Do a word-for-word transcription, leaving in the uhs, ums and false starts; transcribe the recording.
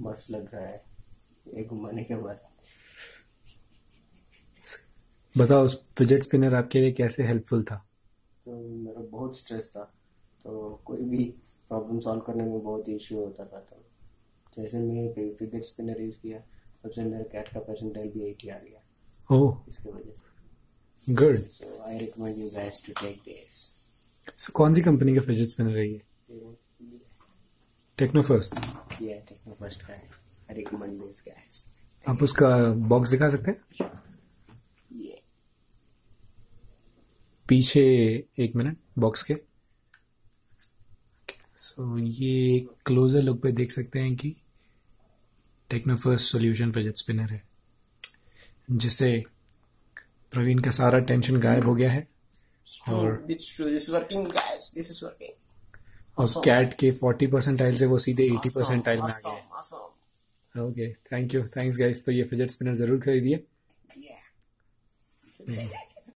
मस्त लग रहा है ये घुमाने के बाद। बताओ, उस फिजेट स्पिनर आपके लिए कैसे हेल्पफुल था? तो मेरा बहुत स्ट्रेस था, तो कोई भी प्रॉब्लम सॉल्व करने में बहुत इश्यू होता था। तो जैसे मैं फिजेट स्पिनर यूज किया, तब से मेरा कैट का परसेंटाइल भी एटी आ गया। ओह, इसके वजह से good. So I recommend you guys to take this. So कौन सी कंपनी का फिजेट स्पिनर है ये? टेक्नोफर्स्ट। ये टेक्नोफर्स्ट का है। I recommend this guys. आप उसका बॉक्स दिखा सकते हैं? ये पीछे एक मिनट बॉक्स के। सो so, ये क्लोजर लुक पे देख सकते हैं कि टेक्नोफर्स्ट सॉल्यूशन फिजेट स्पिनर है, जिससे प्रवीण का सारा टेंशन गायब हो गया है। और It's true, this is working guys, this is working. और Awesome. कैट के फोर्टी परसेंटाइल से वो सीधे एटी परसेंटाइल में आ गए। Awesome, awesome. Okay, thank you, thanks guys. तो ये फिजेट स्पिनर जरूर खरीदिए। Yeah.